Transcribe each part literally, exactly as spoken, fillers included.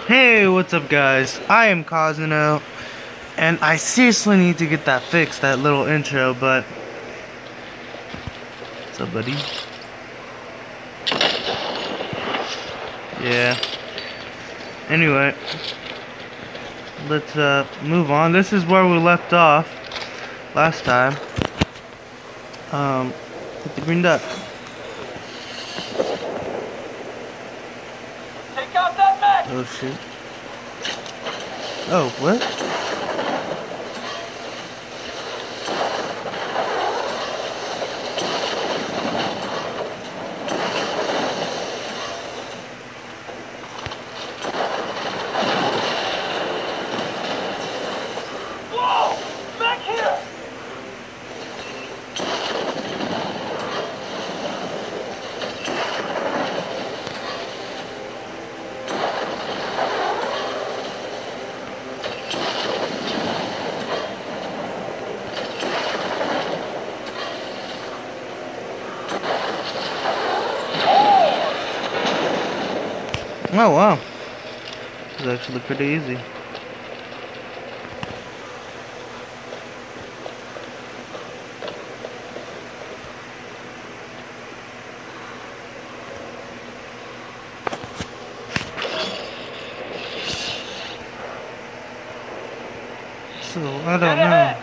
Hey, what's up guys? I am Cosino, and I seriously need to get that fixed, that little intro, but... What's up, buddy? Yeah. Anyway, let's uh, move on. This is where we left off last time. Um, hit the green duck. Take out that mech! Oh shit. Oh, what? Whoa! Back here! Oh wow. This is actually pretty easy. So, I don't know.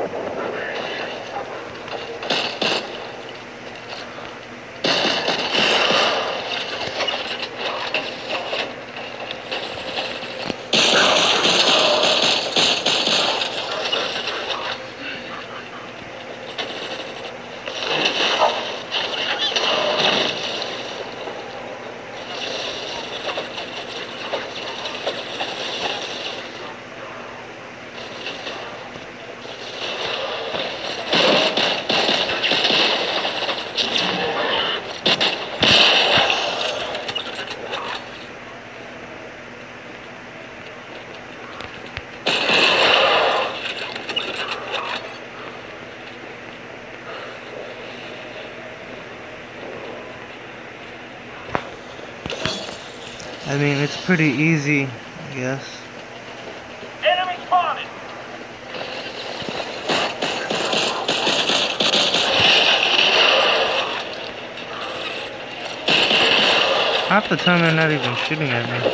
I mean, it's pretty easy, I guess. Enemy spotted! Half the time they're not even shooting at me.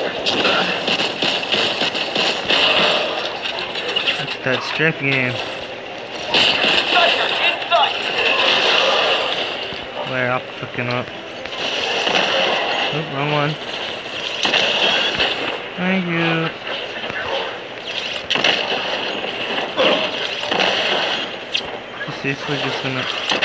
That's that strafe game. Striker, in sight! Where I'll fucking up. Oh, wrong one. Thank you. Seriously, just gonna.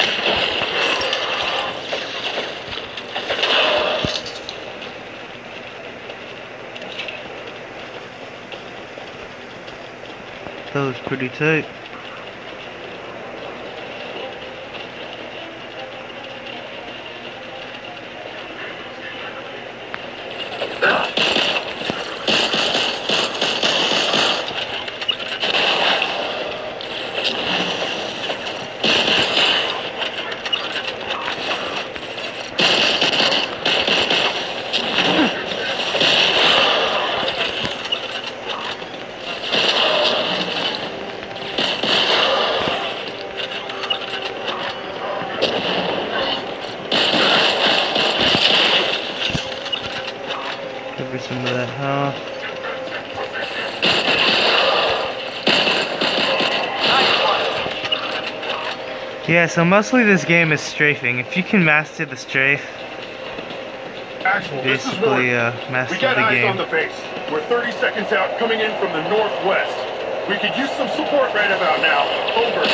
That was pretty tight. Give her some of that health. Yeah, so mostly this game is strafing. If you can master the strafe, Actual, this is basically uh, Morgan. master We got the eyes game. on the base. We're thirty seconds out, coming in from the northwest. We could use some support right about now. Over.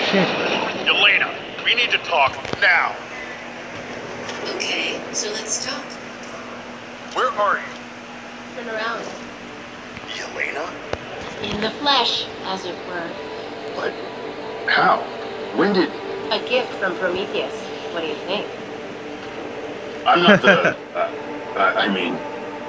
shit. Yellena, we need to talk now. Okay, so let's talk. Where are you? Turn around. Yellena? In the flesh, as it were. But how? When did... A gift from Prometheus. What do you think? I'm not the... uh, I I mean...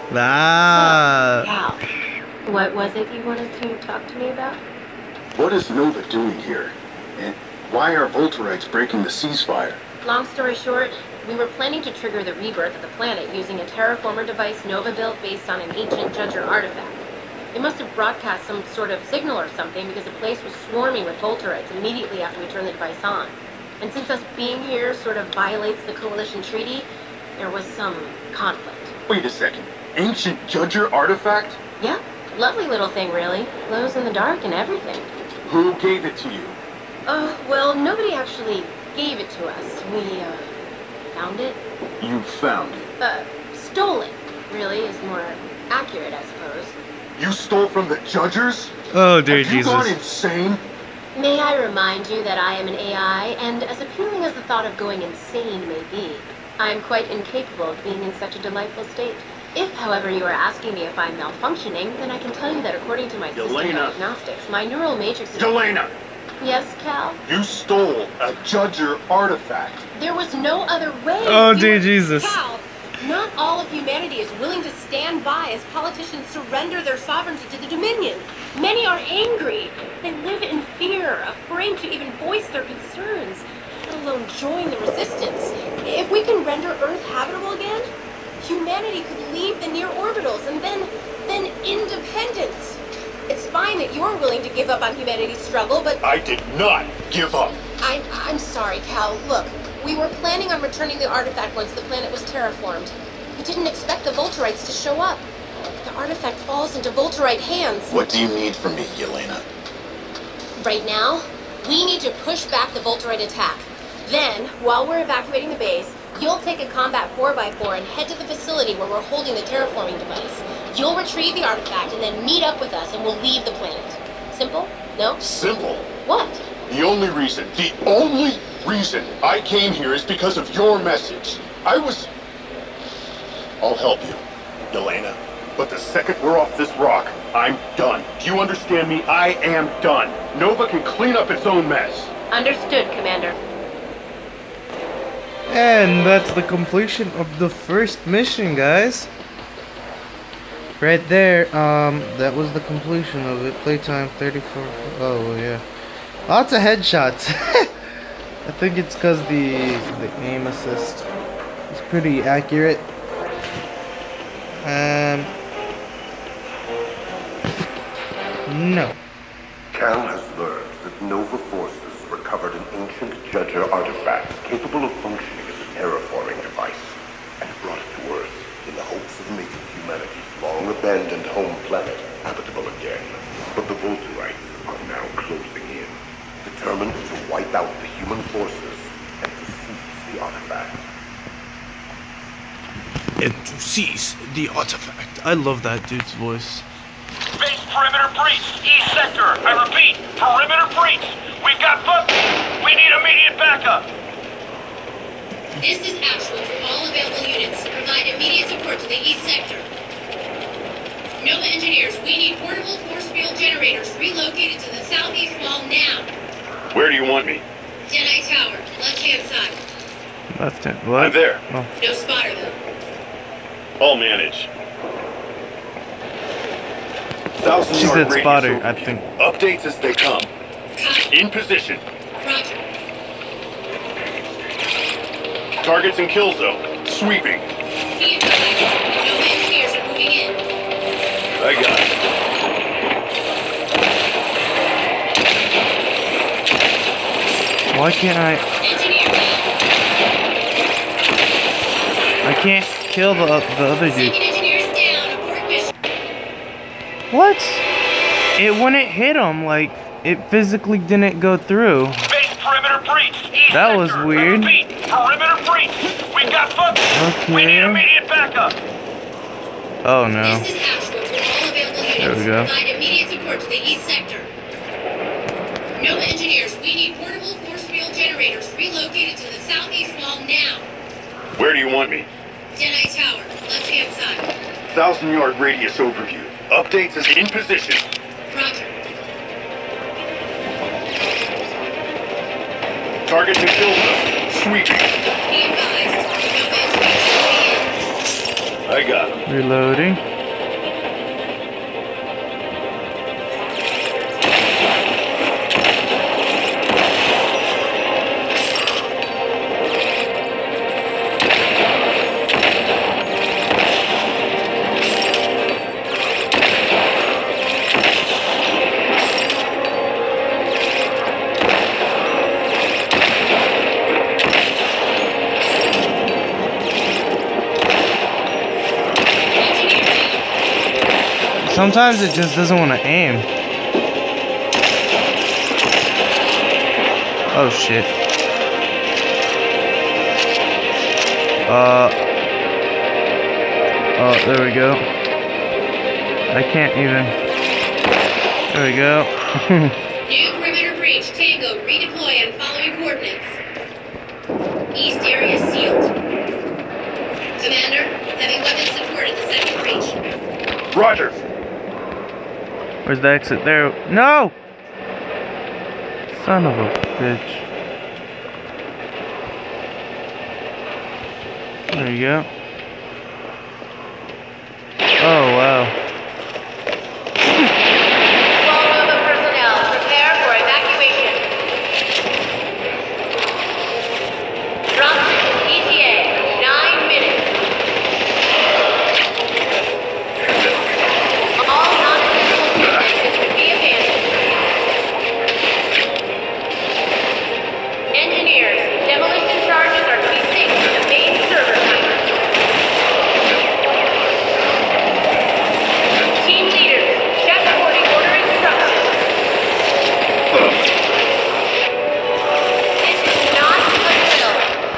Ah. Cal, what was it you wanted to talk to me about? What is Nova doing here? And why are Volterites breaking the ceasefire? Long story short, we were planning to trigger the rebirth of the planet using a terraformer device Nova built based on an ancient Judger artifact. It must have broadcast some sort of signal or something because the place was swarming with Volterites immediately after we turned the device on. And since us being here sort of violates the Coalition Treaty, there was some conflict. Wait a second. Ancient Judger artifact? Yeah, lovely little thing really. Glows in the dark and everything. Who gave it to you? Uh, well, nobody actually gave it to us. We, uh, found it. You found it. Uh, stole it, really, is more accurate, I suppose. You stole from the Judgers? Oh dear Have you gone Jesus. insane? May I remind you that I am an A I, and as appealing as the thought of going insane may be, I am quite incapable of being in such a delightful state. If, however, you are asking me if I'm malfunctioning, then I can tell you that according to my system Yellena. diagnostics, my neural matrix is... Yellena, Yes, Cal? you stole a Judger artifact. There was no other way. Oh, You dear were- Jesus. Cal, not all of humanity is willing to stand by as politicians surrender their sovereignty to the Dominion. Many are angry. They live in fear, afraid to even voice their concerns, let alone join the resistance. If we can render Earth habitable again, humanity could leave the near orbitals and then, then independence. It's fine that you're willing to give up on humanity's struggle, but I did not give up. I'm, I'm sorry, Cal. Look, we were planning on returning the artifact once the planet was terraformed. We didn't expect the Volterites to show up. The artifact falls into Volterite hands. What do you need from me, Yellena? Right now, we need to push back the Volterite attack. Then, while we're evacuating the base, you'll take a combat four by four and head to the facility where we're holding the terraforming device. You'll retrieve the artifact and then meet up with us and we'll leave the planet. Simple? No? Simple. What? The only reason, the only reason I came here is because of your message. I was... I'll help you, Yellena. But the second we're off this rock, I'm done. Do you understand me? I am done. Nova can clean up its own mess. Understood, Commander. And that's the completion of the first mission, guys. Right there, um, that was the completion of it. Playtime thirty-four. Oh, yeah. Lots of headshots. I think it's because the, the aim assist is pretty accurate. Um, no. Cal has learned that Nova forces recovered an ancient Judger artifact capable of functioning as a terraforming device and brought it to Earth in the hopes of making humanity's long-abandoned home planet habitable again. But the Volterites are now closing in, determined to wipe out the human forces and to seize the artifact. And to seize the artifact. I love that dude's voice. Base perimeter breached. East sector. I repeat, perimeter breached. We've got foot. We need immediate backup. This is actual to all available units. Provide immediate support to the east sector. Nova engineers, we need portable force field generators relocated to the southeast wall now. Where do you want me? Jedi Tower, left-hand side. Left hand. What? I'm there. Oh. No spotter though. I'll manage. Thousand She yard said radius spotter, overview. I think. Updates as they come. Copy. In position. Roger. Targets in kill zone. Sweeping. Be advised, Nova engineers are moving in. I got it. Why can't I? Engineer down. I can't kill the, the other dude. Second engineers down. Abort mission. What? It wouldn't hit him, like, it physically didn't go through. Base perimeter breached. East That was sector. weird. I repeat, perimeter breached. We've got foot. We need Okay. immediate backup. Oh no. This is actual to all available units. There we go. Provide immediate support to the east sector. No engineers, we need portable force field generators relocated to the southeast wall now. Where do you want me? Deadeye Tower, left-hand side. Thousand yard radius overview. Updates is in position. Roger. Target to Hilda. Sweeping. Be advised, no engineers. I got him. Reloading. Sometimes it just doesn't want to aim. Oh shit. Uh. Oh, there we go. I can't even. There we go. New perimeter breach. Tango, redeploy on following coordinates. East area sealed. Commander, heavy weapons support at the second breach. Roger. Where's the exit? There. No! Son of a bitch. There you go. Oh, wow. All Nova personnel, prepare for evacuation. Drop to E T A, nine minutes. All non-essential businesses to be abandoned. Engineers, demolition charges are to be synced to the main server timer. Team leaders, check boarding order instructions. This is not a drill.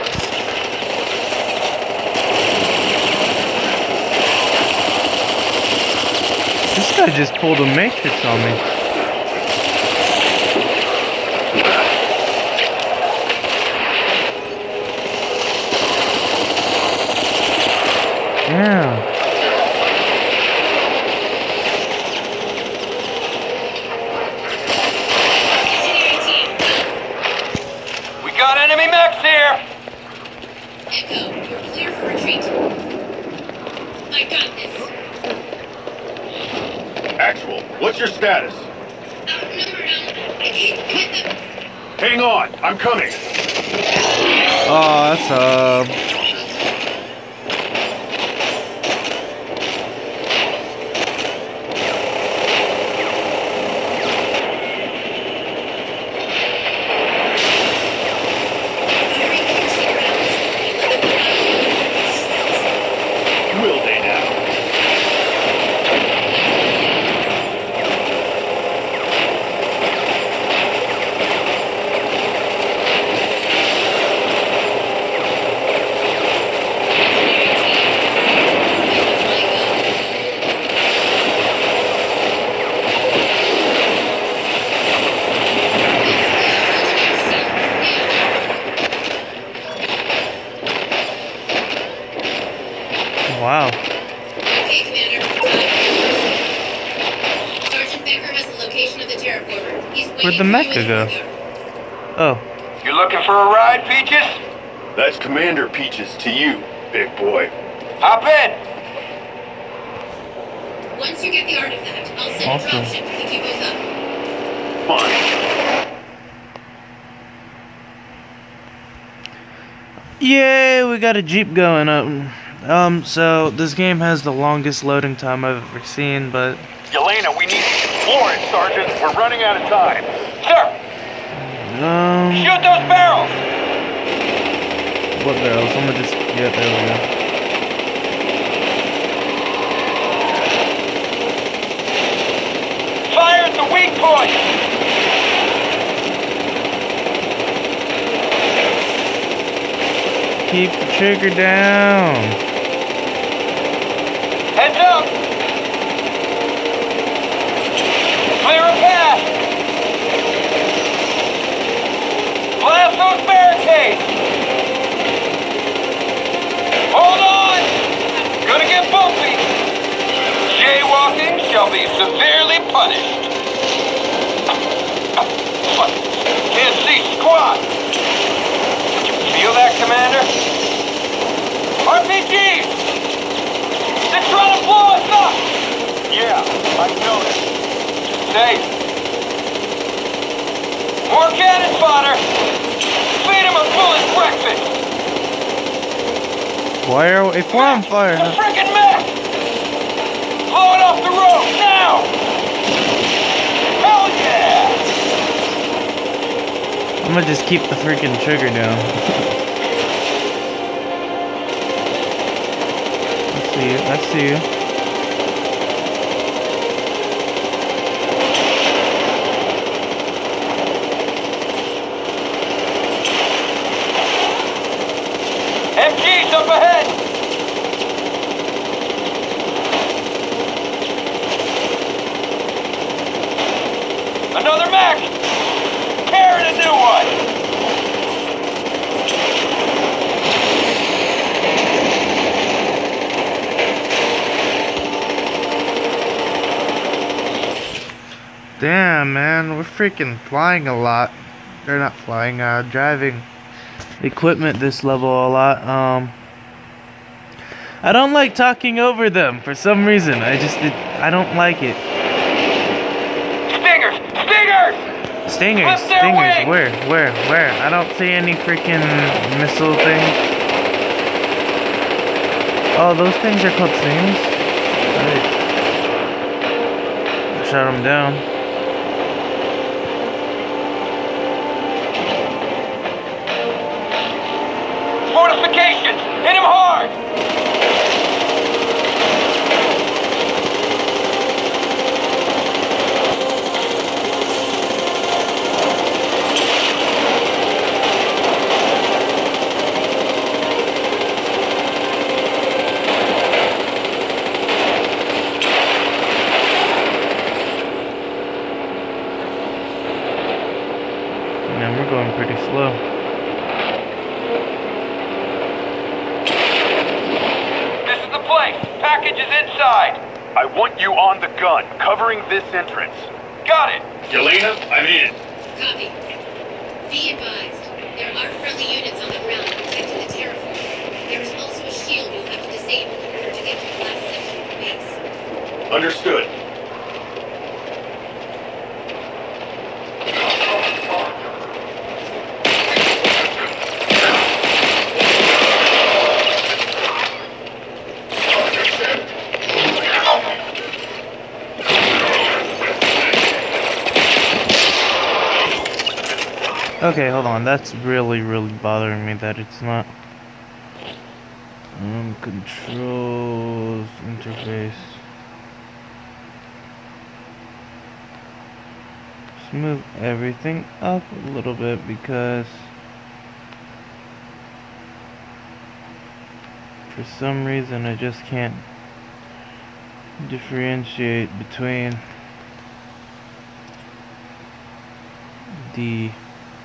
This guy just pulled a matrix on me. Yeah. Engineering team, We got enemy mechs here! Echo, you're clear for retreat. I got this. Actual. What's your status? Outnumbered element. I can't hit them. Hang on. I'm coming. Oh, that's uh. Firing piercing rounds. Will they now? Wow. Okay, Commander. Sergeant Becker has the location of the terraformer. He's waiting Where'd the for you mecha in go? Lookout. Oh. You looking for a ride, Peaches? That's Commander Peaches to you, big boy. Hop in! Once you get the artifact, I'll send Awesome. a dropship to pick you both up. Fine. Yay, we got a Jeep going up. Um, so this game has the longest loading time I've ever seen, but Yellena, we need Florence, Sergeant. We're running out of time. Sir, um shoot those barrels! what barrels? I'm gonna just yeah, there we go. Fire at the weak point! Keep the trigger down. Heads up! Clear a path! grenade! Hold on! Gonna get bumpy! Jaywalking shall be severely punished. Can't see squat! Feel that, Commander? R P Gs! They're trying to blow us up! Yeah, I noticed. Safe. More cannon fodder! Feed him a bullet breakfast! Why are we on fire? A frickin' mech! Blow it off the road, now! Hell yeah! I'm gonna just keep the freaking trigger down. I see you, I see you. M Gs up ahead! Another mech! Carrying a new one! Damn, man, we're freaking flying a lot. They're not flying, uh, driving equipment this level a lot. Um, I don't like talking over them for some reason. I just, it, I don't like it. Stingers! Stingers! Stingers, Flip their stingers, wings! where, where, where? I don't see any freaking missile things. Oh, those things are called stingers? Right. Shut them down. Fortifications! Hit him hard! Man, we're going pretty slow. This is the place. Package is inside. I want you on the gun, covering this entrance. Got it. Yellena, I'm in. Copy. Be advised, there are friendly units on the ground protecting the terraform. There is also a shield you'll have to disable in order to get to the last section of the base. Understood. Okay, hold on. That's really, really bothering me that it's not. Um, controls, interface. Just move everything up a little bit because for some reason I just can't differentiate between the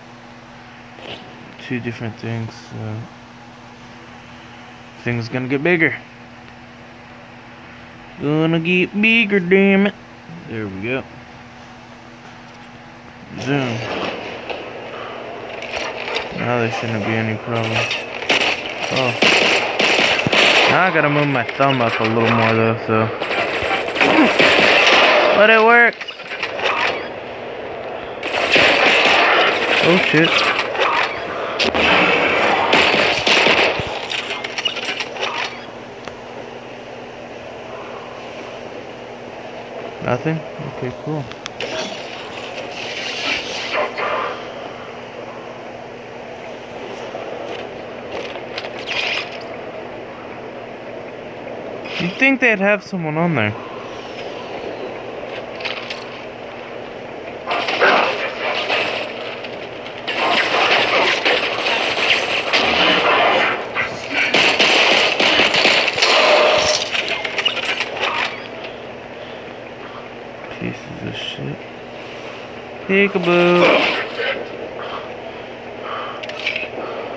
two different things. So things gonna get bigger. Gonna get bigger, damn it. There we go. Zoom. Now there shouldn't be any problem. Oh. Now I gotta move my thumb up a little more though, so. But it works. Oh shit. Nothing? Okay, cool. You'd think they'd have someone on there. Pieces of shit. Peekaboo.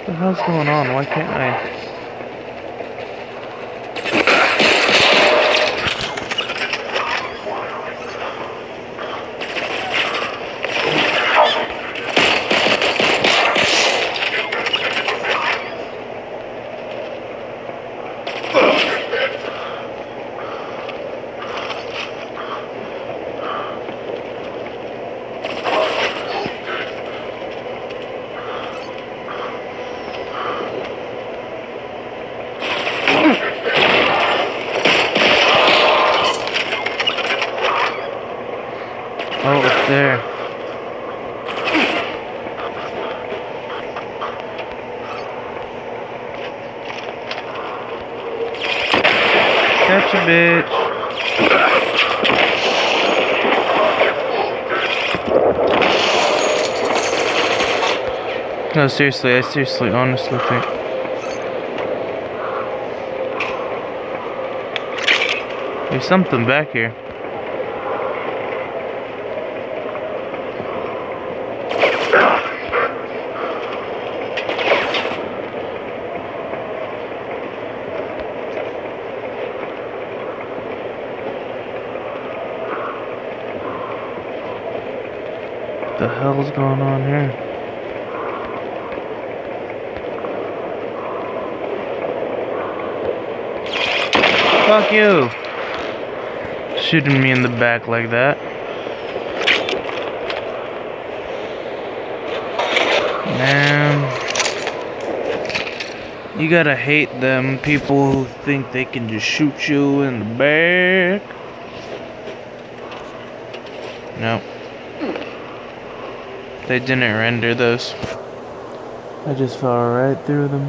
What the hell's going on? Why can't I? Oh, it's there. Gotcha, bitch. No, seriously, I seriously, honestly think. There's something back here. What the hell's going on here? Fuck you! Shooting me in the back like that. Man. You gotta hate them people who think they can just shoot you in the back. No. They didn't render those. I just fell right through them.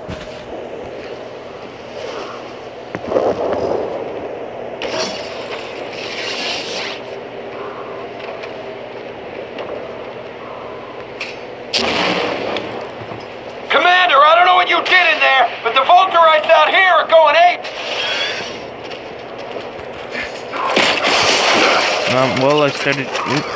Commander, I don't know what you did in there, but the Volterites out here are going ape. Um, well, I started. Oops.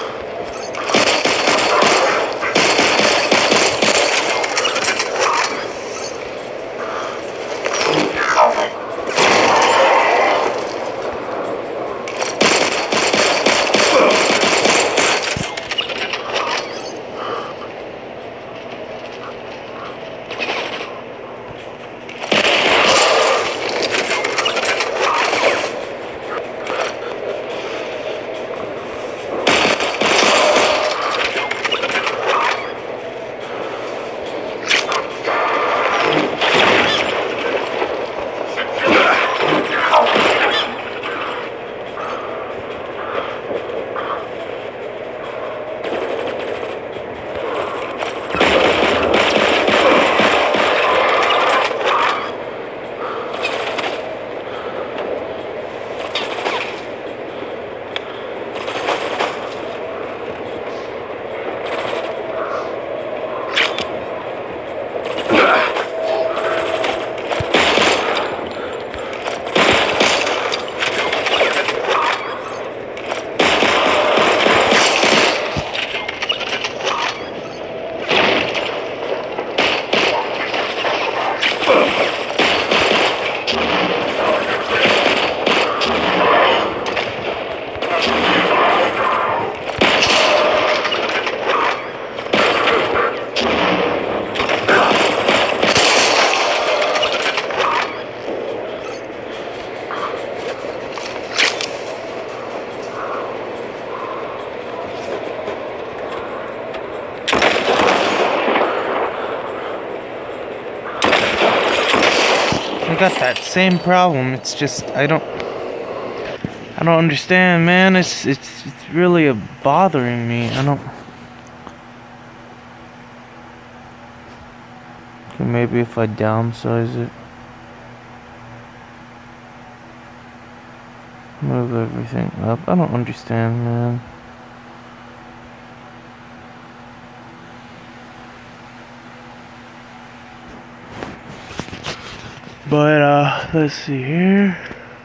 I got that same problem. It's just I don't I don't understand, man. It's it's it's really bothering me. I don't. Okay, maybe if I downsize it, move everything up. I don't understand, man. But uh, let's see here.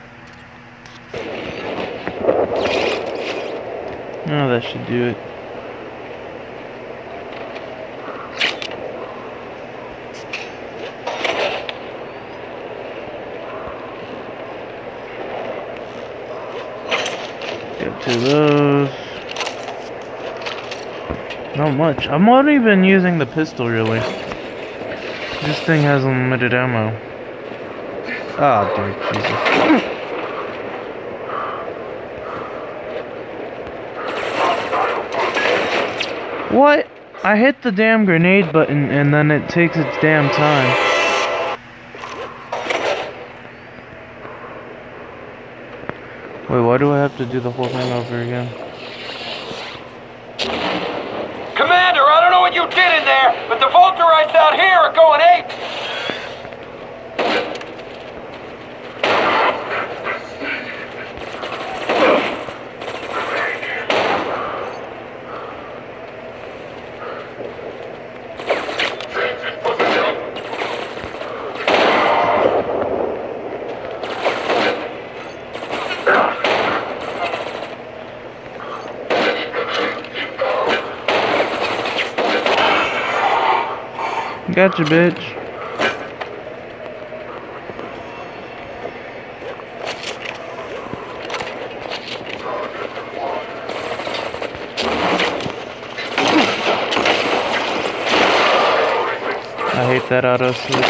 Oh, that should do it. to those. Not much. I'm not even using the pistol really. This thing has unlimited ammo. Ah, dude, Jesus. What? I hit the damn grenade button and then it takes its damn time. Wait, why do I have to do the whole thing over again? Commander, I don't know what you did in there, but the Volterites out here are going ape! Gotcha, bitch. I hate that auto switch.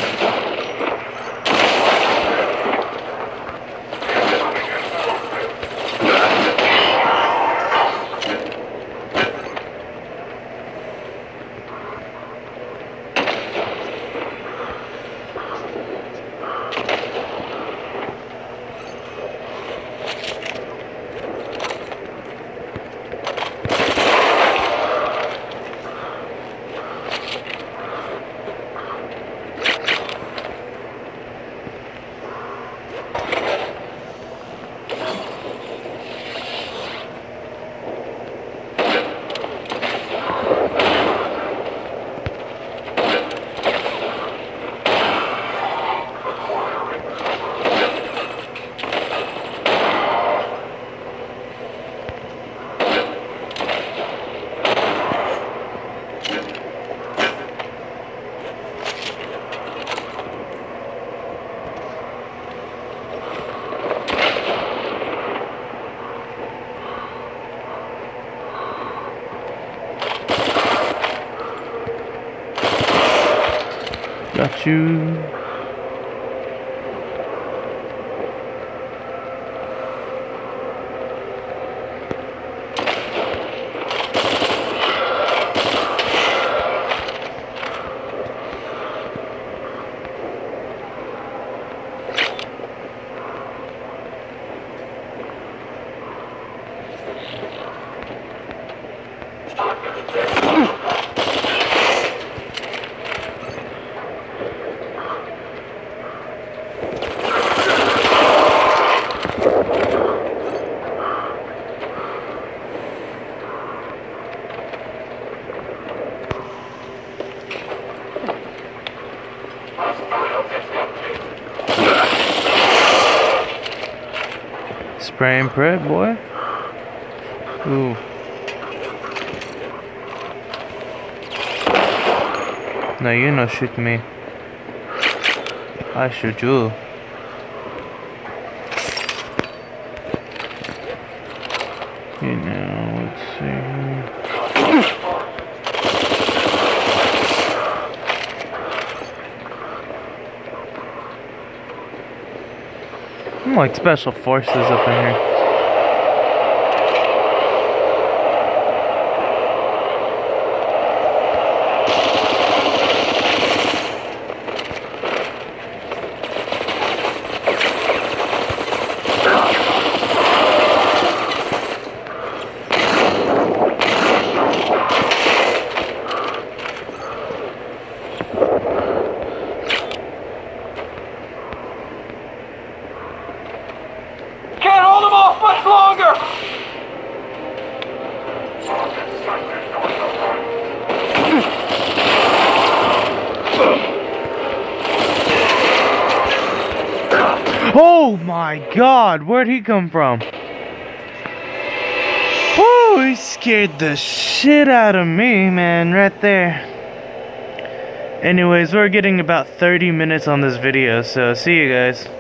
Got you. Spray and pray, boy. Ooh. No, you no shoot me. I shoot you. You know, let's see here. I'm like special forces up in here. Much longer! Oh my god, where'd he come from? Oh, he scared the shit out of me, man, right there. Anyways, we're getting about thirty minutes on this video, so see you guys.